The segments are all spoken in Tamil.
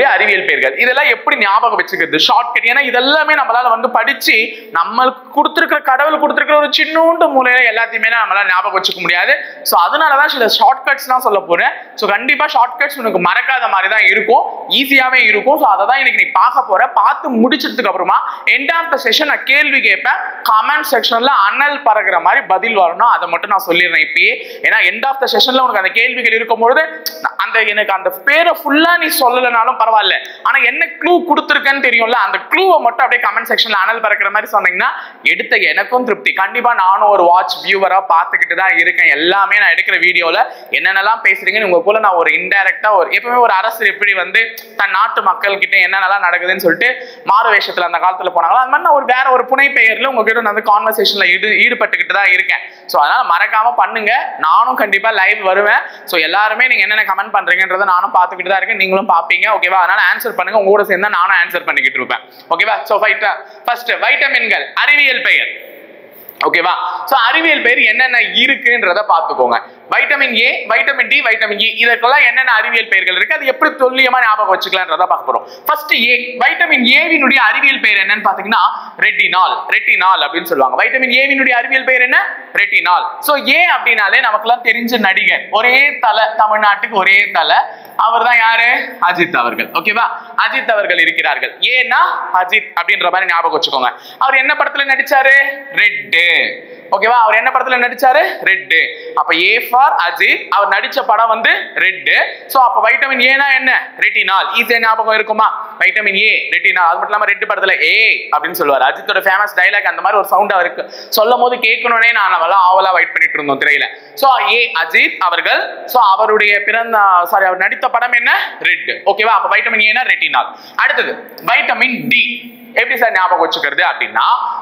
அறிவியல் பெயர்கள். இதெல்லாம் எப்படி ஞாபகம் வச்சுக்கிறது ஷார்ட்கட்? ஏன்னா இதெல்லாமே நம்மளால வந்து படிச்சு நம்மளுக்கு கொடுத்துருக்கிற கடவுள் கொடுத்துருக்கிற ஒரு சின்னூண்டு மூலையில எல்லாத்தையுமே நம்மளால ஞாபகம் வச்சுக்க முடியாது. ஸோ அதனாலதான் சில ஷார்ட்கட்ஸ்லாம் சொல்ல போறேன். ஸோ கண்டிப்பா ஷார்ட்கட்ஸ் உனக்கு மறக்காத மாதிரி தான் இருக்கும், ஈஸியாவே இருக்கும். ஸோ அதை தான் இன்னைக்கு நீ பார்க்க போற. பார்த்து முடிச்சதுக்கு அப்புறமா எண்ட் ஆஃப் த செஷன் நான் கேள்வி கேட்பேன். கமெண்ட் செக்ஷன்ல அனல் பறக்கிற மாதிரி பதில் வரணும். அதை மட்டும் நான் சொல்லிடுறேன் இப்பயே. ஏன்னா எண்ட் ஆஃப் த செஷன்ல உனக்கு அந்த கேள்விகள் இருக்கும்பொழுது எனக்கு அந்த பேரை ஃபுல்லா நீ சொல்லலனாலும் பரவாயில்ல, ஆனா என்ன க்ளூ கொடுத்துருக்கேன்னு தெரியும்ல, அந்த க்ளூவை மட்டும் அப்படியே கமெண்ட் செக்ஷன்ல அனல் பறக்கிற மாதிரி சொன்னீங்கன்னா எடுத்த எனக்கும் திருப்தி. கண்டிப்பா நானும் ஒரு வாட்ச் வியூவரா பார்த்துக்கிட்டு தான் இருக்கேன். எல்லாமே நான் எடுக்கிற வீடியோல என்னென்னலாம் பேசுறீங்கன்னு உங்க போல நான் ஒரு இன்டைரக்டா எப்பவுமே ஒரு அரசு எப்படி வந்து தன் நாட்டு மக்கள் கிட்ட என்னென்னலாம் நடக்குதுன்னு சொல்லிட்டு மாறு வேஷத்துல அந்த காலத்துல போனாங்களோ அது மாதிரி நான் வேற ஒரு புனை பெயர்ல உங்ககிட்ட நான் வந்து கான்வர்சேஷன்ல ஈடுபட்டுக்கிட்டு தான் இருக்கேன். ஸோ அதனால மறக்காம பண்ணுங்க. நானும் கண்டிப்பா லைவ் வருவேன். ஸோ எல்லாருமே நீங்க என்னென்ன கமெண்ட் பண்றீங்கன்றத நானும் பார்த்துக்கிட்டு தான் இருக்கேன், நீங்களும் பார்ப்பீங்க. ஓகேவா? அதனால ஆன்சர் பண்ணுங்க. உங்களோட சேர்ந்து நானும் ஆன்சர் பண்ணிக்கிட்டு இருப்பேன். ஓகேவா? ஸோ ஃபர்ஸ்ட் வைட்டமின்கள் அறிவியல் பெயர். ஓகேவா? சோ அறிவியல் பெயர் என்னென்ன இருக்குன்றத பாத்துக்கோங்க. Vitamin A, vitamin D, vitamin E, இதற்கெல்லாம் என்னென்ன அறிவியல் பெயர்கள் இருக்கு, அது எப்படி துல்லியமா ஞாபகம் வச்சுக்கலாம்ன்றத பார்க்க போறோம். ஃபர்ஸ்ட் ஏ, வைட்டமின் ஏவினுடைய அறிவியல் பெயர் என்னன்னு பாத்தீங்கன்னா ரெட்டினால். ரெட்டினால் அப்படின்னு சொல்லுவாங்க. வைட்டமின் ஏவினுடைய அறிவியல் பெயர் என்ன? ரெட்டினால். சோ ஏ அப்படினாலே நமக்கெல்லாம் தெரிஞ்ச நடிகர், ஒரே தலை, தமிழ்நாட்டுக்கு ஒரே தலை, அவர் தான் யாரு? அஜித் அவர்கள். ஓகேவா? அஜித் அவர்கள் இருக்கிறார்கள். ஏன்னா அஜித் அப்படின்ற மாதிரி ஞாபகம் வச்சுக்கோங்க. அவர் என்ன படத்துல நடிச்சாரு? ரெட். ஓகேவா? அவர் என்ன படத்துல நடிச்சாரு? ரெட். அப்ப ஏ ஃபார் அஜித், அவர் நடிச்ச படம் வந்து ரெட். சோ அப்ப வைட்டமின் ஏனா என்ன? ரெட்டினால். ஈஸியா ஞாபகம் இருக்குமா? Vitamin A, retinol. அது மட்டும் இல்லாம ரெட் படத்துல ஏ அப்படின்னு சொல்லுவாரு. அஜித்தோட ஃபேமஸ் டைலாக் அந்த மாதிரி ஒரு சவுண்ட் அவருக்கு சொல்லும் போது கேட்கணும்னே நான் ஆவலா வெயிட் பண்ணிட்டு இருந்தோம் திரையில. சோ ஏ அஜித் அவர்கள். சோ அவருடைய அவர் நடித்த படம் என்ன? ரெட். ஓகேவா? அப்ப வைட்டமின் ஏனா ரெட்டினால். அடுத்தது வைட்டமின் டி. எப்படி சார் ஞாபகம் வச்சுக்கிறது அப்படின்னா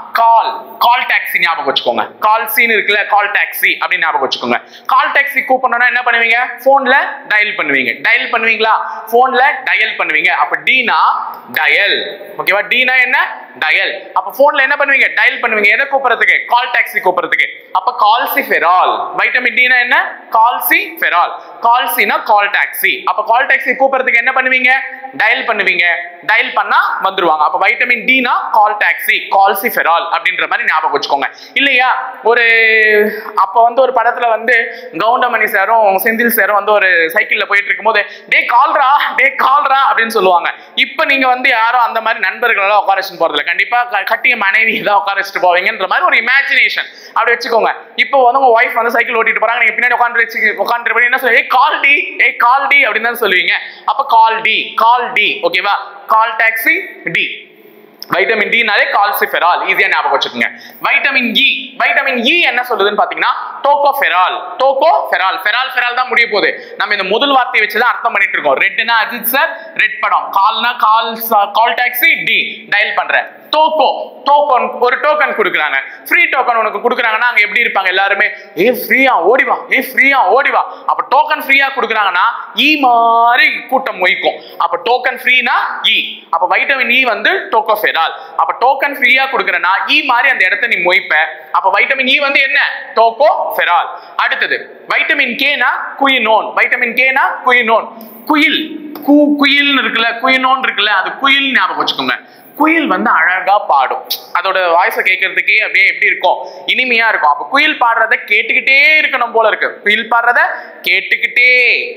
கால் டாக்ஸி ஞாபகம் வச்சுக்கோங்க. கால் சீன் இருக்குல்ல, கால் டாக்ஸி அப்படின்னு ஞாபகம் வச்சுக்கோங்க. கால் டாக்ஸி கூப்பிடணும்னா என்ன பண்ணுவீங்க? போன்ல டயல் பண்ணுவீங்க. டயல் பண்ணுவீங்களா? போன்ல டயல் பண்ணுவீங்க. அப்ப டீனா டயல். ஓகேவா? டீனா என்ன? டயல். அப்ப போன்ல என்ன பண்ணுவீங்க? டயல் பண்ணுவீங்க. எதை கூப்பிடுறதுக்கு? Call taxi கூப்பிடுறதுக்கு. அப்ப கால்சிஃபெரால். வைட்டமின் டினா என்ன? கால்சிஃபெரால். கால்சினா கால் டாக்ஸி. அப்ப கால் டாக்ஸி கூப்பிடுறதுக்கு என்ன பண்ணுவீங்க? டயல் பண்ணுவீங்க. டயல் பண்ணா வந்துருவாங்க. அப்ப வைட்டமின் டினா கால் டாக்ஸி, கால்சிஃபெரால் அப்படின்ற மாதிரி ஞாபகம் வச்சுக்கோங்க. இல்லையா? அப்ப வந்து ஒரு படத்துல வந்து கவுண்டமணி சாரும் செந்தில் சாரும் வந்து ஒரு சைக்கிள்ல போயிட்டு இருக்கும்போது டே கால்ரா அப்படின்னு சொல்லுவாங்க. இப்ப நீங்க வந்து யாரும் அந்த மாதிரி நண்பர்களெல்லாம் உட்கார வச்சுட்டு போறதில்ல. கண்டிப்பா கட்டிய மனைவி தான் உட்கார வச்சுட்டு போவீங்கன்ற மாதிரி ஒரு இமேஜினேஷன் அப்படி வச்சுக்கோங்க. இப்போ வந்து உங்க ஒய்ஃப் வந்து சைக்கிள் ஓட்டிட்டு போறாங்க, நீங்க பின்னாடி உட்காந்து என்ன சொல்லுவீங்க? கால் டி அப்படின்னு தான் சொல்லுவீங்க. அப்ப கால் டி. ஓகேவா? Call taxi D. வைட்டமின் டினாலே கால்சிஃபெரால். ஈஸியா ஞாபகம் வச்சுக்கோங்க. Vitamin E. வைட்டமின் இ என்ன சொல்லுதுன்னு பாத்தீங்கன்னா டோகோஃபெரால். ஃபெரால் தான் முடிய போகுது. நம்ம இந்த முதல் வார்த்தையை வச்சு தான் அர்த்தம் பண்ணிட்டு இருக்கோம். ரெட்னா அஜித் சார், ரெட் படம். கால்னா கால் டாக்ஸி, டி டயல் பண்றேன். டோக்கன் ஒரு டோக்கன் கொடுக்குறாங்க. ஃப்ரீ டோக்கன் உனக்கு கொடுக்குறாங்கன்னா அங்க எப்படி இருப்பாங்க எல்லாருமே? ஃப்ரீயா ஓடிவா. அப்ப டோக்கன் ஃப்ரீயா கொடுக்குறாங்கன்னா இ மாதிரி கூட்டம் மொய்க்கும். அப்ப டோக்கன் ஃப்ரீனா இ. அப்ப வைட்டமின் இ வந்து டோகோஃபெரால். அப்ப டோக்கன் ஃப்ரீயா கொடுக்குறனா இ மாதிரி அந்த இடத்தை நீ மொய்ப்ப. அப்ப வைட்டமின் இ வந்து என்ன? டோகோஃபெரால். அடுத்தது வைட்டமின் கேனா குயினோன். வைட்டமின் கேனா குயினோன். குயில் இருக்குல்ல, அது குயில் ஞாபகம் வச்சுக்கோங்க. குயில் வந்து அழகா பாடும். அதோட வாய்ஸை கேட்கறதுக்கே அப்படியே எப்படி இருக்கும்? இனிமையா இருக்கும். அப்ப குயில் பாடுறத கேட்டுக்கிட்டே இருக்கணும் போல இருக்கு. குயில் பாடுறத கேட்டுக்கிட்டே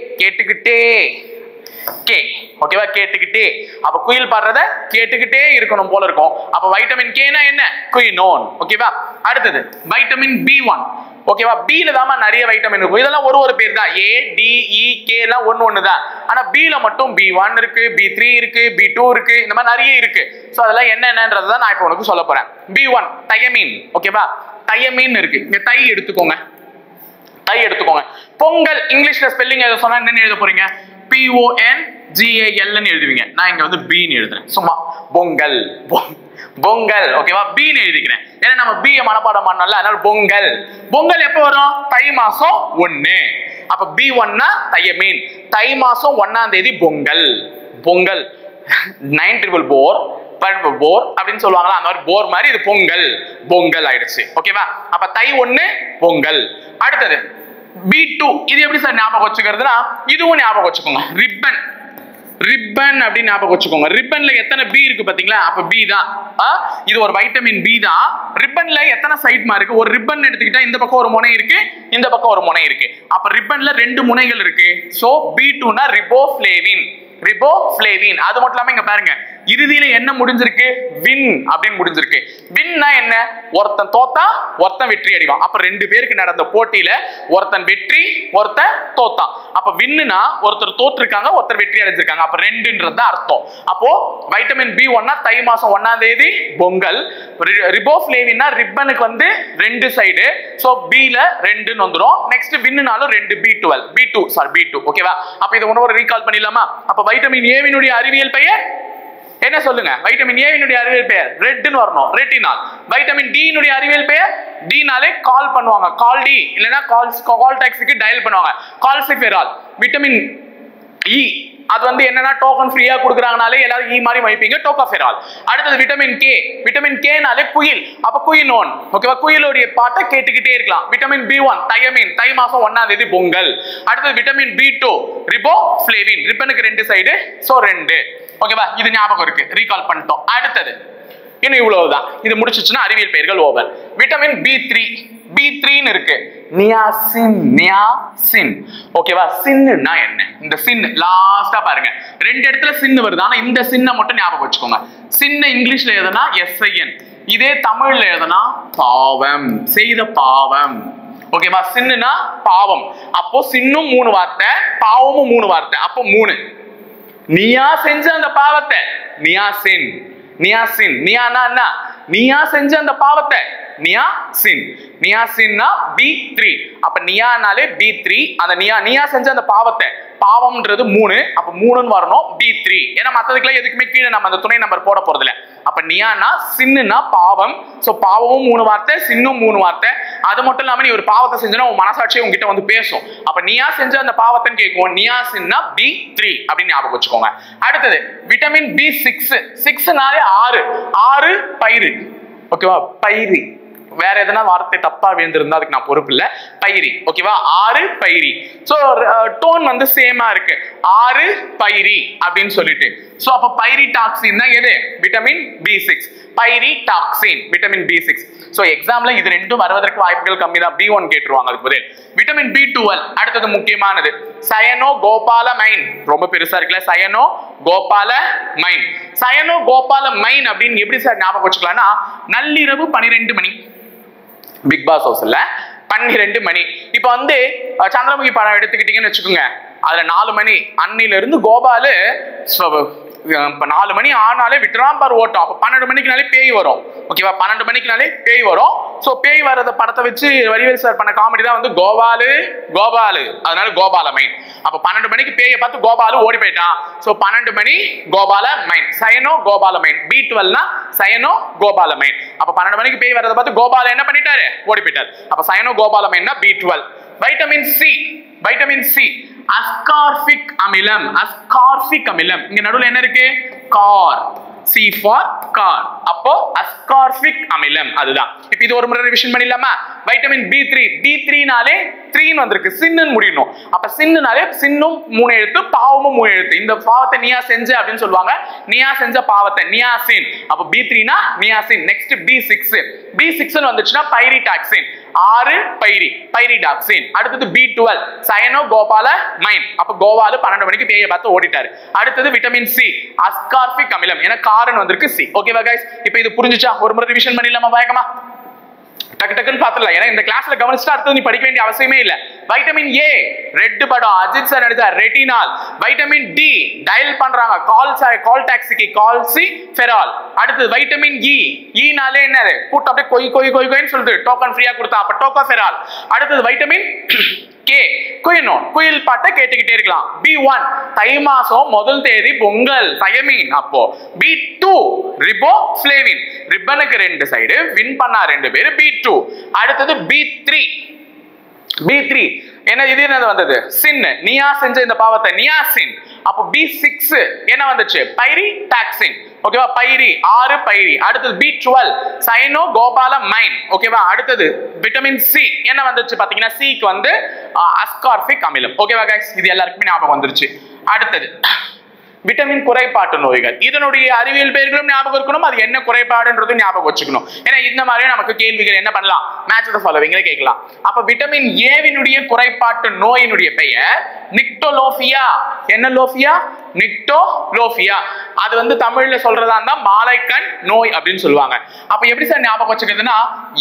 ஓகேவா? கேட்டுக்கிட்டே. அப்ப குயில் பாடுறத கேட்டுக்கிட்டே இருக்கணும் போல இருக்கும். அப்ப வைட்டமின் கேனா என்ன? குயினோன். ஓகேவா? அடுத்தது வைட்டமின் B1. ஓகேவா? பில தான் நிறைய வைட்டமின் இருக்கும். இதெல்லாம் ஒரு பேர் தான். ஏ, டி, இ, கே எல்லாம் ஒண்ணு தான். ஆனா பில மட்டும் B1 இருக்கு, B3 இருக்கு, B2 இருக்கு, இந்த மாதிரி நிறைய இருக்கு. சோ அதெல்லாம் என்னன்றதை நான் இப்போ உனக்கு சொல்ல போறேன். B1 தையமீன். ஓகேவா? தையமீன் இருக்கு. இங்க தை எடுத்துக்கோங்க. பொங்கல் இங்கிலீஷ்ல ஸ்பெல்லிங் எழுத சொன்னா என்னன்னு எழுத போறீங்க? PONGAL ன்னு எழுதுவீங்க. நான் இங்க வந்து B ன்னு எழுதுறேன். சும்மா பொங்கல். ஓகேவா? B ன்னு எழுதிக்கிறேன். ஏன்னா நம்ம B மனப்பாடம் பண்ணல, அதனால பொங்கல் எப்ப வரும்? தை மாசம் 1. அப்ப B1 னா தையமீன். தை மாசம் 1ஆம் தேதி பொங்கல். 9 போர் அப்படின்னு சொல்லுவாங்களா, அந்த மாதிரி போர் மாதிரி இது பொங்கல் ஆயிடுச்சு. ஓகேவா? அப்ப தை 1 பொங்கல். அடுத்தது B2. இது எப்படி சார் ஞாபகம் வச்சுக்கிறதுனா இதுவும் ஞாபகம் வச்சுக்கோங்க. ரிப்பன் அப்படின்னு ஞாபகம் வச்சுக்கோங்க. ரிப்பன்ல எத்தனை பி இருக்கு பாத்தீங்களா? அப்ப பி தான். இது ஒரு வைட்டமின் பி தான். ரிப்பன்ல எத்தனை சைட்மா இருக்கு? ஒரு ரிப்பன் எடுத்துக்கிட்டா இந்த பக்கம் ஒரு முனை இருக்கு, இந்த பக்கம் ஒரு முனை இருக்கு. அப்ப ரிப்பன்ல 2 முனைகள் இருக்கு. சோ B2 னா ரிபோஃப்ளேவின். ரிபோஃப்ளேவின். அது மட்டும் இல்லாம இங்க பாருங்க, இறுதியில என்ன முடிஞ்சிருக்கு? வின் அப்படின்னு முடிஞ்சிருக்கு. வின்னா என்ன? ஒருத்தன் தோத்தா ஒருத்தன் வெற்றி அடைவான். அப்ப 2 பேருக்கு நடந்த போட்டியில ஒருத்தன் வெற்றி ஒருத்தன் தோத்தான். அப்ப வின்னுனா ஒருத்தர் தோற்றுருக்காங்க, ஒருத்தர் வெற்றி அடைஞ்சிருக்காங்க. அப்ப 2ன்றது அர்த்தம். அப்போ வைட்டமின் B1 தை மாசம் 1ஆம் தேதி பொங்கல். ரிபோஃப்ளேவின்னா ரிப்பனுக்கு வந்து 2 சைடு. சோ B ல 2ன்னு வந்துரும். நெக்ஸ்ட் வின்னுனாலும் 2 B2 ஓகேவா? அப்ப இத ஒரு ரீகால் பண்ணிடலாமா? அப்ப வைட்டமின் ஏவினுடைய அறிவியல் பெயர் என்ன சொல்லுங்க? வைட்டமின் ஏவினுடைய அறிவியல் பெயர் ரெட்னு வரணும், ரெட்டினால். வைட்டமின் டி னுடைய அறிவியல் பெயர் டினாலே கால் பண்ணுவாங்க, கால் டி இல்லனா கால் டாக்ஸிக்கு டயல் பண்ணுவாங்க, கால்சிஃபெரால். விட்டமின் இ அது வந்து என்னன்னா டோக்கன் ஃப்ரீயா கொடுக்குறாங்கனாலே எல்லாரும் இ மாதிரி வைப்பீங்க, டோகாஃபெரால். அடுத்தது விட்டமின் கே. விட்டமின் கேனாலே குயில். அப்ப குயினோன் ஓகேவா? குயிலுடைய பாட்டை கேட்டுக்கிட்டே இருக்கலாம். விட்டமின் B1 தயமின், தை மாசம் 1ஆம் தேதி பொங்கல். அடுத்தது விட்டமின் B2 ரிபோஃப்ளேவின். ரிப்பனுக்கு 2 சைடு, சோ 2 ஓகேவா? இது ஞாபகம் இருக்கு, ரீகால் பண்ணிட்டோம். அடுத்தது இன்னும் இவ்வளவுதான். இது முடிச்சிச்சுன்னா அறிவியல் பெயர்கள் ஓவர். விட்டமின் B3 இருக்கு. நியாசின் ஓகேவா? சின்னா என்ன? இந்த சின் லாஸ்டா பாருங்க, 2 இடத்துல சின் வருது. ஆனா இந்த சின்ன மட்டும் ஞாபகம் வச்சுக்கோங்க. சின்ன இங்கிலீஷ்ல எழுதுனா SIN, இதே தமிழ்ல எழுதுனா பாவம், செய்த பாவம் ஓகேவா? சின்னுனா பாவம். அப்போ சின்னும் 3 வார்த்தை, பாவமும் 3 வார்த்தை, அப்போ 3. நீயா செஞ்ச அந்த பாவத்தை நியாசின். நியானா என்ன? நீயா செஞ்ச அந்த பாவத்தை நியாசின்னா B3. அப்ப நியானாலே B3. அந்த நீயா செஞ்ச அந்த பாவத்தை, பாவம்ன்றது 3, அப்ப 3ன்னு வரணும், B3. ஏன்னா மத்ததுக்குலாம் எதுக்குமே கீழே நம்ம அந்த துணை நம்பர் போட போறது இல்ல. அப்ப நியானா சின்னுனா பாவம். சோ பாவமும் 3 வார்த்தை, சின்னும் 3 வார்த்தை. அது மட்டும் இல்லாம நீ ஒரு பாவத்தை செஞ்சனா உன் மனசாட்சியே உங்ககிட்ட வந்து பேசும். அப்ப நீயா செஞ்ச அந்த பாவத்தைன்னு கேட்கும். நியாசின்னா B3 அப்படின்னு ஞாபகம் வச்சுக்கோங்க. அடுத்தது விட்டமின் B6. 6னாலே 6 பயிறு ஓகேவா? பயிரி. வேற எதனா வார்த்தை தப்பா விழுந்திருந்தா அதுக்கு நான் பொறுப்பு இல்ல. பயிரி ஓகேவா? 6 பயிரி. சோ டோன் வந்து சேமா இருக்கு, 6 பயிரி அப்படின்னு சொல்லிட்டு. சோ அப்ப பைரிடாக்சின் தான் எது? Vitamin B6. Pyridoxine vitamin B6. So எக்ஸாம்ல இது ரெண்டும் வருவதற்கு வாய்ப்புகள் கம்மி தான். B1 கேட்டுருவாங்க அதுக்கு பதில். விட்டமின் B12 அடுத்தது முக்கியமானது சயனோகோபாலமைன். ரொம்ப பெருசா இருக்குல்ல, சயனோகோபாலமைன். சயனோகோபாலமைன் அப்படின்னு எப்படி சார் ஞாபகம் வச்சுக்கலாம்னா, நள்ளிரவு 12 மணி, பிக் பாஸ் ஹவுஸ்ல 12 மணி. இப்ப வந்து சந்திரமுகி படம் எடுத்துக்கிட்டீங்கன்னு வச்சுக்கோங்க, அதுல 4 மணி அன்னில இருந்து கோபாலு 4 மணி ஆனாலே விட்டுறான் பாரு ஓட்டம். அப்ப 12 மணிக்குனாலே பேய் வரும் ஓகேவா? 12 மணிக்குனாலே பேய் வரும். சோ பேய் வரத படத்தை வச்சு வடிவேல் சார் பண்ண காமெடி தான் வந்து கோபாலு, அதனால கோபாலமைன். அப்ப 12 மணிக்கு பேயை பார்த்து கோபாலு ஓடி போயிட்டான். சோ 12 மணி கோபாலமைன், சயனோ கோபாலமைன். B12 னா சயனோ கோபாலமைன். அப்ப 12 மணிக்கு பேய் வரத பார்த்து கோபால என்ன பண்ணிட்டாரு? ஓடி போயிட்டாரு. அப்ப சயனோ கோபாலமைன்னா B12. வைட்டமின் சி அஸ்கார்பிக் அமிலம். இங்க நடுவுல என்ன இருக்கு? கார். C for car. அப்போ அஸ்கார்பிக் அமிலம் அதுதான். இப்போ இது ஒரு முறை ரிவிஷன் பண்ணிடலாமா? வைட்டமின் B3 நாலே 3 வந்திருக்கு, சின்னு முடியணும். அப்ப சின்னுனாலே சின்னும் 3 எழுத்து, பாவமும் 3 எழுத்து. இந்த பாவத்தை நீயா செஞ்ச அப்படின்னு சொல்லுவாங்க. நீயா செஞ்ச பாவத்தை நியாசின். அப்ப B3 னா நியாசின். நெக்ஸ்ட் B6 வந்துச்சுன்னா பைரிடாக்சின். 6 பைரிடாக்சின். அடுத்தது B12 சயனோகோபாலமைன். அப்ப கோபாலு 12 மணிக்கு பேயை பார்த்து ஓடிட்டாரு. அடுத்தது விட்டமின் C அஸ்கார்பிக் அமிலம். ஏன்னா காரன் வந்திருக்கு C. ஓகேவா गाइस? இப்போ இது புரிஞ்சுச்சா? ஒரு முறை ரிவிஷன் பண்ணிடலாமா வேகமா? டக்குன்னு பாத்துடலாம். ஏன்னா இந்த கிளாஸ்ல கவனிச்சுட்டா அடுத்து நீ படிக்க வேண்டிய அவசியமே இல்ல. வைட்டமின் ஏ ரெட் படம் அஜித் சார் நடிச்ச ரெட்டினால். வைட்டமின் டி டயல் பண்றாங்க, கால் டாக்ஸிக்கு கால்சிஃபெரால். அடுத்து வைட்டமின் இ நாலே என்னது? கூட்ட அப்படியே கொய்ன்னு சொல்லிட்டு டோக்கன் ஃப்ரீயா கொடுத்தா, அப்ப டோகாஃபெரால். அடுத்தது வைட்டமின் கே குயினோன், குயில் பாட்டை கேட்டுக்கிட்டே இருக்கலாம். B1 தை மாசம் 1 தேதி பொங்கல், தயமீன். அப்போ B2 ரிபோஃப்ளேவின், ரிப்பனுக்கு 2 சைடு, வின் பண்ணா 2 பேரு, B2. அடுத்தது B3 என்ன இது என்ன வந்தது? சின். நீயா செஞ்ச இந்த பாவத்தை நியாசின். அப்போ B6 என்ன வந்துச்சு? பைரிடாக்சின். ஓகேவா? பைரி 6 பைரி. அடுத்தது B12 சயனோகோபாலமைன். ஓகேவா? அடுத்தது விட்டமின் சி என்ன வந்துச்சு பாத்தீங்கன்னா, சிக்கு வந்து அஸ்கார்பிக் அமிலம். ஓகேவா गाइस? இது எல்லாருக்குமே ஞாபகம் வந்துருச்சு. அடுத்தது விட்டமின் குறைபாட்டு நோய்கள். இதனுடைய அறிவியல் பெயர்களும் ஞாபகம் இருக்கணும், அது என்ன குறைபாடுன்றது ஞாபகம் வச்சுக்கணும். ஏன்னா இந்த மாதிரி நமக்கு கேள்விகள் என்ன பண்ணலாம், மேட்ச் தி ஃபாலோவிங்ல கேட்கலாம். அப்ப விட்டமின் ஏவினுடைய குறைபாட்டு நோயினுடைய பெயர் நிக்டோலோபியா. என்ன லோபியா? நிக்டோலோபியா. அது வந்து தமிழ்ல சொல்றதா இருந்தா மாலைக்கண் நோய் அப்படின்னு சொல்லுவாங்க. அப்ப எப்படி சார் ஞாபகம் வச்சுக்கிறதுனா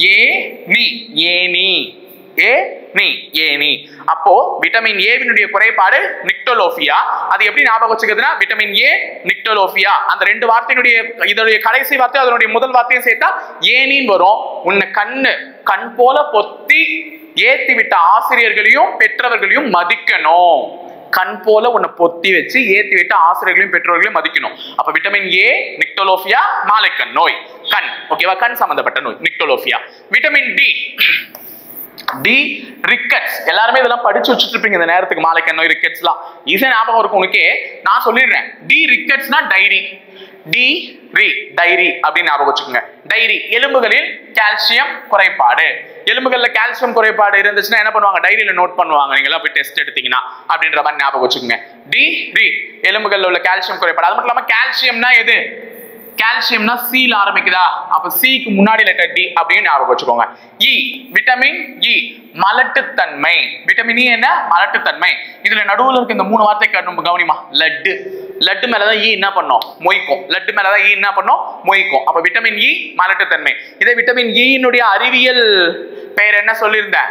ஏனி ஏனி. அப்போ விட்டமின் ஏவினுடைய குறைபாடு நிக்டோலோபியா. அது எப்படி ஞாபகம் வச்சுக்கிறதுனா விட்டமின் ஏ நிக்டோலோபியா. அந்த ரெண்டு வார்த்தையினுடைய இதோடைய கடைசி வார்த்தை அதனுடைய முதல் வார்த்தையும் சேர்த்தா ஏனின்னு வரும். உன்னை கண் போல பொத்தி ஏத்தி விட்ட ஆசிரியர்களையும் பெற்றவர்களையும் மதிக்கணும். கண் போல உன்னை பொத்தி வச்சு ஏத்தி விட்டு ஆசிரியர்களையும் பெற்றோர்களையும் மதிக்கணும். அப்ப விட்டமின் ஏ நிக்டோலோபியா மாலைக்கண் நோய், கண். ஓகேவா? கண் சம்பந்தப்பட்ட நோய் நிக்டோலோபியா. Vitamin D rickets. எல்லாருமே இதெல்லாம் படிச்சு வச்சுட்டு இருப்பீங்க இந்த நேரத்துக்கு. மாலைக்கண் நோய், ரிக்கெட்ஸ்லாம் ஈஸியா ஞாபகம் இருக்கும் உனக்கு. நான் சொல்லிடுறேன். டி ரிக்கெட்ஸ்னா டைரி அப்படின்னு ஞாபகம் வச்சுக்கோங்க. டைரி எலும்புகளில் கால்சியம் குறைபாடு. எலும்புகள்ல கால்சியம் குறைபாடு இருந்துச்சுன்னா என்ன பண்ணுவாங்க, டைரியில நோட் பண்ணுவாங்க. நீங்க எல்லாம் போய் டெஸ்ட் எடுத்தீங்கன்னா அப்படின்ற மாதிரி ஞாபகம் வச்சுக்கோங்க. எலும்புகள்ல உள்ள கால்சியம் குறைபாடு. அது மட்டும் இல்லாம கால்சியம்னா எது? கால்சியம்னா சீல ஆரம்பிக்குதா, அப்ப சிக்கு முன்னாடி லெட்டர் டி அப்படின்னு ஞாபகம் வச்சுக்கோங்க. Vitamin E மலட்டுத்தன்மை. விட்டமின் இ என்ன? மலட்டுத்தன்மை. இதுல நடுவுல இருக்க இந்த மூணு வார்த்தை கவனிமா. லட்டு மேலதான் ஈ என்ன பண்ணும், மொய்க்கும். லட்டு மேலதான் ஈ என்ன பண்ணும், மொய்க்கும். அப்ப விட்டமின் இ மலட்டுத்தன்மை. இதே விட்டமின் இ அறிவியல் பெயர் என்ன சொல்லியிருந்தேன்,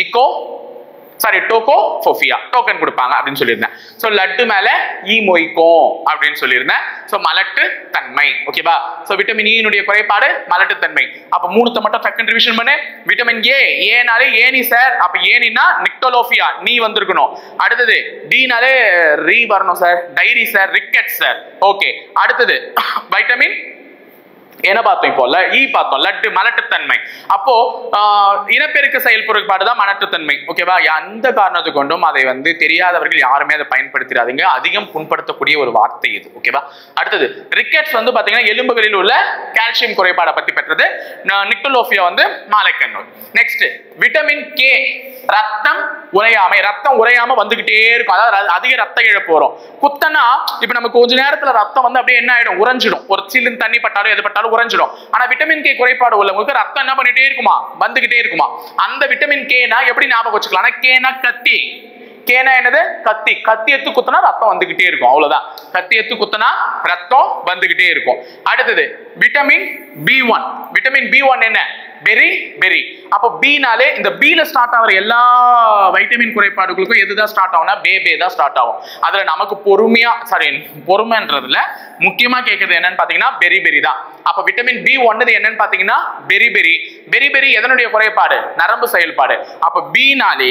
டோகோபோபியா. டோக்கன் கொடுப்பாங்க அப்படின்னு சொல்லியிருந்தேன். சோ லட்டு மேல ஈ மொய்க்கும் அப்படின்னு சொல்லியிருந்தேன். சோ மலட்டு தன்மை. ஓகேவா? சோ விட்டமின் இ குறைபாடு மலட்டு தன்மை. அப்ப மூணுத்தை மட்டும் செகண்ட் ரிவிஷன் பண்ணு. விட்டமின் ஏனாலே ஏனி சார். அப்ப ஏனினா நிக்டோலோபியா, நீ வந்திருக்கணும். அடுத்தது டினாலே ரீ வரணும் sir, diary sir, ricket sir. Okay. அடுத்தது வைட்டமின் என்ன பார்த்தோம், இப்போ பார்த்தோம், லட்டு மலட்டுத்தன்மை. அப்போ இனப்பெருக்க செயல் குறைபாடு தான் மலட்டுத்தன்மை. ஓகேவா? அந்த காரணத்தை கொண்டும் அதை வந்து தெரியாதவர்கள் யாருமே அதை பயன்படுத்திடாதீங்க. அதிகம் புண்படுத்தக்கூடிய ஒரு வார்த்தை இது. ஓகேவா? அடுத்தது ரிக்கெட்ஸ் வந்து பாத்தீங்கன்னா எலும்புகளில் உள்ள கால்சியம் குறைபாடை பத்தி பெற்றது. நிக்டோலோபியா வந்து மாலைக்கண் நோய். நெக்ஸ்ட் விட்டமின் கே ரத்தம் உறையாமை. ரத்தம் உறையாம வந்துகிட்டே இருக்கும். அதாவது அதிக ரத்த இழப்பு வரும். குத்தனா இப்ப நமக்கு கொஞ்ச நேரத்துல ரத்தம் வந்து அப்படியே என்ன ஆயிடும், உறைஞ்சிடும். ஒரு சில்லுன்னு தண்ணி பட்டாலும் எது பட்டாலும் உறைஞ்சிடும். ஆனா விட்டமின் கே குறைபாடு உள்ளவங்களுக்கு ரத்தம் என்ன பண்ணிட்டே இருக்குமா, வந்துகிட்டே இருக்குமா. அந்த விட்டமின் கேனா எப்படி ஞாபகம் வச்சுக்கலாம், கேனா கத்தி. கேனா என்னது, கத்தி. கத்தி எடுத்து குத்துனா ரத்தம் வந்துகிட்டே இருக்கும். அவ்வளவுதான். கத்தி எடுத்து குத்துனா ரத்தம் வந்துகிட்டே இருக்கும். அடுத்தது விட்டமின் B1. விட்டமின் B1 என்ன, பெரி. அப்ப பீனாலே இந்த பீல ஸ்டார்ட் ஆகிற எல்லா வைட்டமின் குறைபாடுகளுக்கும் எதுதான் ஸ்டார்ட் ஆகும்னா பேபே தான் ஸ்டார்ட் ஆகும். அதுல நமக்கு பொறுமைன்றதுல முக்கியமா கேட்கறது என்னன்னு பாத்தீங்கன்னா பெரி தான். அப்ப விட்டமின் B1 என்னன்னு பாத்தீங்கன்னா பெரி எதனுடைய குறைபாடு, நரம்பு செயல்பாடு. அப்ப பீனாலே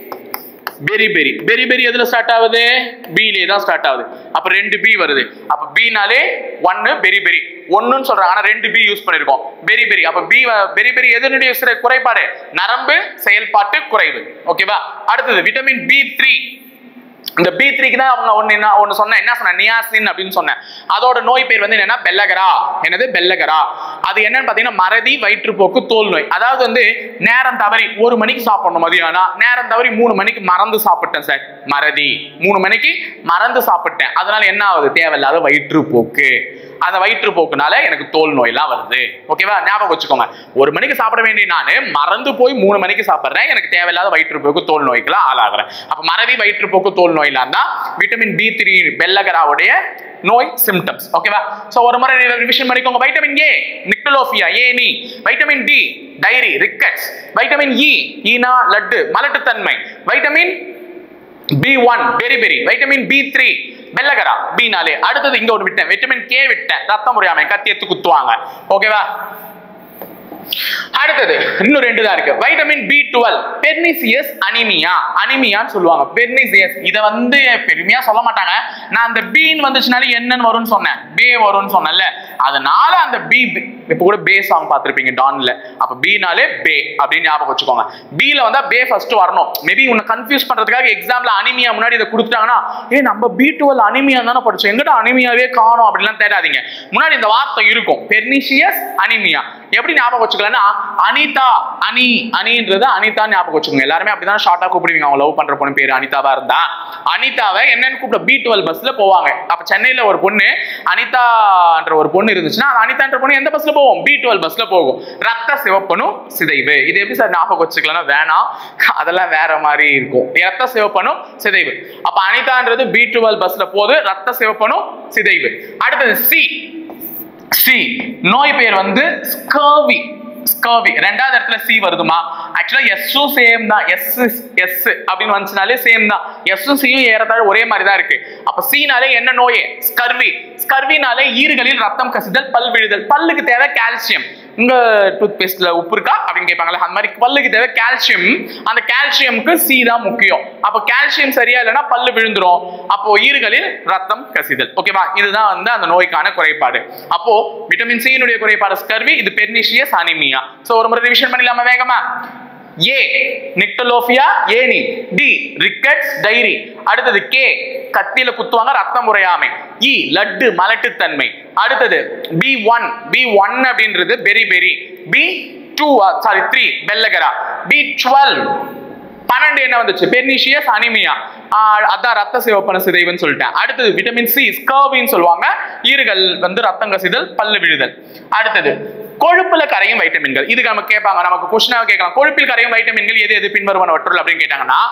பெரி எதுல ஸ்டார்ட் ஆகுது, பீலே தான் ஸ்டார்ட் ஆகுது. அப்ப 2 பி வருது. அப்ப பீனாலே 1 பெரி ஒன்னுன்னு சொல்றாங்க. ஆனா 2 பி யூஸ் பண்ணிருக்கோம், பெரி. அப்ப பெரி எதனுடைய குறைபாடு, நரம்பு செயல்பாட்டு குறைவு. ஓகேவா? அடுத்தது விட்டமின் B3. இந்த B3க்கு தான் அவங்க ஒன்னு சொன்னேன். என்ன சொன்ன, நியாசின் அப்படின்னு சொன்னேன். அதோட நோய் பேர் வந்து என்னன்னா பெல்லகரா. என்னது, பெல்லகரா. அது என்னன்னு பாத்தீங்கன்னா மறதி, வயிற்றுப்போக்கு, தோல் நோய். அதாவது வந்து நேரம் தவறி 1 மணிக்கு சாப்பிடணும் மதியானம், நேரம் தவறி 3 மணிக்கு மறந்து சாப்பிட்டேன் சார், மறதி. 3 மணிக்கு மறந்து சாப்பிட்டேன், அதனால என்ன ஆகுது, தேவையில்லாத வயிற்றுப்போக்கு. அந்த வயிற்றுப்போக்குனால எனக்கு தோல் நோயெல்லாம் வருது. ஓகேவா? ஞாபகம் வச்சுக்கோங்க. 1 மணிக்கு சாப்பிட வேண்டிய நானு மறந்து போய் 3 மணிக்கு சாப்பிடுறேன், எனக்கு தேவையில்லாத வயிற்றுப்போக்கு, தோல் நோய்க்கெல்லாம் ஆளாகிறேன். அப்ப மறதி, வயிற்றுப்போக்கு, தோல் நோயெல்லாம் தான் விட்டமின் B3 பெல்லகராவுடைய நோய் சிம்டம்ஸ். ஓகேவா? சோ ஒரு முறை ரிவிஷன் பண்ணிக்கோங்க. வைட்டமின் ஏ நிக்டோலோபியா, ஏனி. Vitamin D diary, rickets. Vitamin E ஈனா லட்டு, மலட்டுத்தன்மை. Vitamin B1 beri. Vitamin B3 pellagra, பீனாலே. அடுத்தது இங்க ஒரு விட்டேன், விட்டமின் கே விட்டேன், ரத்தம் உறையாமை, கத்தி எடுத்து குத்துவாங்க. ஓகேவா? அடுத்தது இன்னும் 2 தான் இருக்கு. Vitamin B12 பெர்னிசியஸ் anaemia. அனிமியான்னு சொல்லுவாங்க, பெர்னிசியஸ். இத வந்து பெருமையா சொல்ல மாட்டாங்க. நான் அந்த பீன் வந்துச்சுனாலே என்னன்னு வரும்னு சொன்னேன், பே வரும்னு சொன்னேன்ல. அதனால அந்த பி, இப்ப கூட பே சாங் பார்த்திருப்பீங்க டான்ல. அப்ப பீனாலே பே அப்படின்னு ஞாபகம் வச்சுக்கோங்க. பீல வந்தா பே ஃபர்ஸ்ட் வரணும். மேபி உன்னை கன்ஃபியூஸ் பண்றதுக்காக எக்ஸாம்ல அனிமியா முன்னாடி இதை கொடுத்துட்டாங்கன்னா, நம்ம B12 அனிமியா தானே படிச்சோம், எங்கடா அனிமியாவே காணோம் அப்படிலாம் தேடாதீங்க. முன்னாடி இந்த வார்த்தை இருக்கும், பெர்னிஷியஸ் அனிமியா. எப்படி ஞாபகம் வச்சுக்கலன்னா, அனிதா, அனின்றது அனிதா ஞாபகம் வச்சுக்கோங்க. எல்லாருமே அப்படிதான் ஷார்ட்டா கூப்பிடுவீங்க. அவங்க லவ் பண்ற பொண்ணு பேரு அனிதாவா இருந்தா அனிதாவை என்னன்னு கூப்பிட B12 பஸ்ல போவாங்க. அப்ப சென்னையில ஒரு பொண்ணு அனிதான்ற ஒரு பொண்ணு இருந்துச்சுன்னா, அனிதான்ற பொண்ணு எந்த பஸ்ல போவோம்? B12 பஸ்ல போகும். ரத்த சிவப்பனும் சிதைவு. இது எப்படி சார் ஞாபகம் வச்சுக்கலாம்? வேணாம், அதெல்லாம் வேற மாதிரி இருக்கும். ரத்த சிவப்பனும் சிதைவு. அப்ப அனிதான்றது B12 பஸ்ல போகுது, ரத்த சிவப்பனும் சிதைவு. அடுத்தது சி, நோய் பெயர் வந்து ஸ்கர்வி. ரெண்டாவது இடத்துல சி வருதுமா? ஆக்சுவலா எஸ்ஸும் சேம் தான். எஸ் அப்படின்னு வந்துச்சுனாலே சேம் தான். எஸ்ஸும் சியும் ஏறத்தாழ ஒரே மாதிரி தான் இருக்கு. அப்ப சீனாலே என்ன நோய்? ஸ்கர்வினாலே ஈறுகளில் ரத்தம் கசிதல், பல் விழுதல். பல்லுக்கு தேவை கால்சியம். உங்க டூத் பேஸ்ட்ல உப்பு இருக்கா அப்படின்னு கேட்பாங்களே, அந்த மாதிரி பல்லுக்கு தேவை கால்சியம். அந்த கால்சியமுக்கு சி தான் முக்கியம். அப்போ கால்சியம் சரியா இல்லைன்னா பல்லு விழுந்துரும். அப்போ ஈறுகளில் ரத்தம் கசிதல். ஓகேவா? இதுதான் வந்து அந்த நோய்க்கான குறைபாடு. அப்போ விட்டமின் சியினுடைய குறைபாடு ஸ்கர்வி, இது பெர்னிஷியஸ் அனிமியா. சோ ஒரு முறை ரிவிஷன் பண்ணிடலாமா வேகமா? ஏ நிக்டலோபியா ஏனி, டி ரிக்கெட்ஸ் டைரி, அடுத்தது கே கத்தியில குத்துவாங்க ரத்தம் உறையாமை, இ லட்டு மலட்டுத்தன்மை, அடுத்தது B1 அப்படின்றது பெரி, B3 பெல்லகரா, B12 12 என்ன வந்துச்சு? Pernicious anaemia. அதான் ரத்த சிவப்பன சிதைவுன்னு சொல்லிட்டேன். அடுத்தது விட்டமின் சி ஸ்கர்வின்னு சொல்லுவாங்க, ஈறுகள் வந்து ரத்தம் கசிதல், பல்லு விழுதல். அடுத்தது கொழுப்புல கரையும் வைட்டமின்கள். இதுக்கு நம்ம கேட்பாங்க, நமக்கு கொஸ்டினாக கேட்கலாம், கொழுப்பில் கரையும் வைட்டமின்கள் எது எது பின்வருவனவற்றுள் அப்படின்னு கேட்டாங்கன்னா,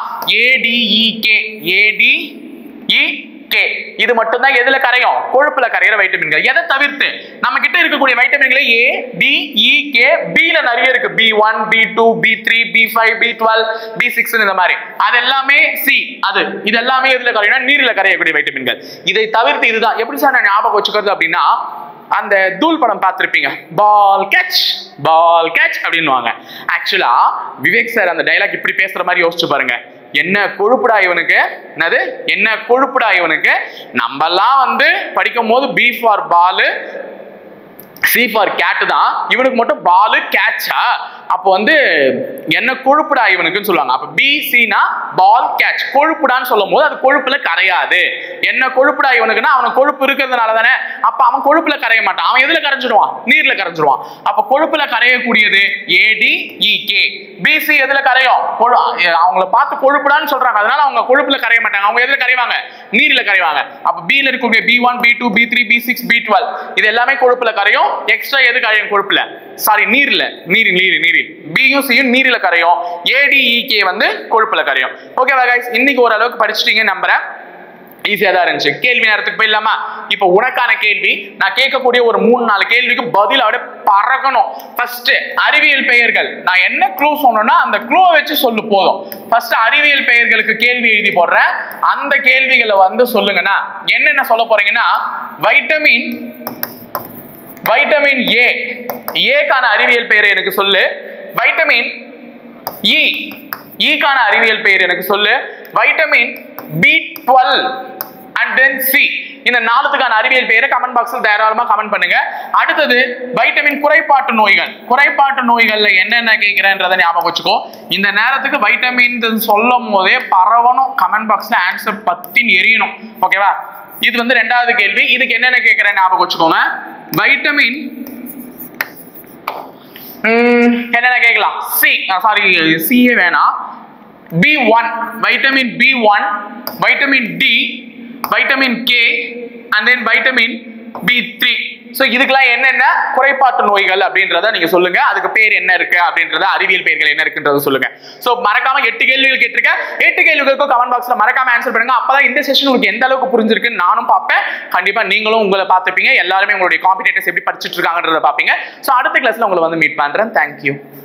ADEK இது மட்டும் தான் எதுல கரையும்? கொழுப்புல கரையிற வைட்டமின்கள். எதை தவிர்த்து நம்ம கிட்ட இருக்கக்கூடிய வைட்டமின்களே ADEK, B ல நிறைய இருக்கு. B1, B2, B3, B5, B12, B6 இந்த மாதிரி. அது எல்லாமே C. இது எல்லாமே எதுல கரையும்னா நீர்ல கரையக்கூடிய வைட்டமின்கள். இதை தவிர்த்து இதுதான். எப்படி சார் நான் ஞாபகம் வச்சுக்கிறது அப்படின்னா, அந்த தூள் படம் பார்த்திருப்பீங்க, பால் கேட்ச் அப்படின்னுவாங்க. ஆக்சுவலா விவேக் சார் அந்த டைலாக் இப்படி பேசுற மாதிரி யோசிச்சு பாருங்க. என்ன கொழுப்புடா இவனுக்கு, என்ன கொழுப்புடா இவனுக்கு. நம்ம எல்லாம் வந்து படிக்கும் போது B for ball, C for cat தான். இவனுக்கு மட்டும் பால் கேட்சா? அப்போ வந்து என்ன கொழுப்புடா இவனுக்குன்னு சொல்லுவாங்க. அப்ப BCனா பால் கேட்ச், கொழுப்புடான்னு சொல்லும் போது அது கொழுப்புல கரையாது. என்ன கொழுப்புடா இவனுக்குன்னா அவனுக்கு கொழுப்பு இருக்கிறதுனால தானே. அப்ப அவன் கொழுப்புல கரைய மாட்டான், அவன் எதுல கரைஞ்சிடுவான்? நீர்ல கரைஞ்சிடுவான். அப்ப கொழுப்புல கரையக்கூடியது ADEK. BC எதுல கரையும்? அவங்கள பார்த்து கொழுப்புடான்னு சொல்றாங்க, அதனால அவங்க கொழுப்புல கரைய மாட்டாங்க. அவங்க எதுல கரைவாங்க? நீர்ல கரைவாங்க. அப்ப B ல இருக்கக்கூடிய B1, B2, B3, B6, B12 இது எல்லாமே கொழுப்புல கரையும். எக்ஸ்ட்ரா எது கரையும்? கொழுப்புல, சாரி நீர்ல. நீர் பியும் சியும் நீரில கரையும். ADEK வந்து கொழுப்புல கரையும். ஓகேவா கைஸ்? இன்னைக்கு ஓரளவுக்கு படிச்சிட்டீங்க நம்புறேன். ஈஸியா தான் இருந்துச்சு. கேள்வி நேரத்துக்கு போயிடலாமா? இப்போ உனக்கான கேள்வி நான் கேட்கக்கூடிய ஒரு 3-4 கேள்விக்கு பதில் அப்படியே பறக்கணும். ஃபர்ஸ்ட் அறிவியல் பெயர்கள். நான் என்ன க்ளூ சொன்னேன்னா அந்த க்ளூவை வச்சு சொல்லு போதும். ஃபர்ஸ்ட் அறிவியல் பெயர்களுக்கு கேள்வி எழுதி போடுறேன். அந்த கேள்விகளை வந்து சொல்லுங்கன்னா என்னென்ன சொல்ல போறீங்கன்னா, வைட்டமின் ஏக்கான அறிவியல் பெயரை எனக்கு சொல்லு. வைட்டமின் ஈக்கான அறிவியல் பெயர் எனக்கு சொல்லு. Vitamin B12 and then C இந்த 4த்துக்கான அறிவியல் பெயரை கமெண்ட் பாக்ஸ்ல தாராளமா கமெண்ட் பண்ணுங்க. அடுத்தது வைட்டமின் குறைபாட்டு நோய்கள்ல என்னென்ன கேட்கிறேன்றதை ஞாபகம் வச்சுக்கோ. இந்த நேரத்துக்கு வைட்டமின் சொல்லும் போதே பரவணும், கமெண்ட் பாக்ஸ்ல ஆன்சர் பத்தின் எரியணும். ஓகேவா? இது வந்து 2வது கேள்வி. இதுக்கு என்னென்ன கேட்கிறேன் ஞாபகம் வச்சுக்கோங்க. வைட்டமின் என்னென்ன கேட்கலாம்? சியே வேணாம். B1 vitamin B1, vitamin D, vitamin K and then vitamin B3. So இதுக்கெல்லாம் என்னென்ன குறைபாட்டு நோய்கள் அப்படின்றத நீங்க சொல்லுங்க. அதுக்கு பேர் என்ன இருக்கு அப்படின்றத, அறிவியல் பெயர்கள் என்ன இருக்குன்றத சொல்லுங்க. சோ மறக்காம 8 கேள்விகள் கேட்டிருக்கேன். 8 கேள்விகளுக்கும் கமெண்ட் பாக்ஸ்ல மறக்காம ஆன்சர் பண்ணுங்க. அப்பதான் இந்த செஷன் உங்களுக்கு எந்த அளவுக்கு புரிஞ்சிருக்குன்னு நானும் பார்ப்பேன். கண்டிப்பா நீங்களும் உங்களை பார்த்துப்பீங்க. எல்லாருமே உங்களுடைய காம்படிட்டர்ஸ் எப்படி படிச்சிட்டு இருக்காங்கன்றத பார்ப்பீங்க. சோ அடுத்த கிளாஸ்ல உங்களை வந்து மீட் பண்றேன். தேங்க்யூ.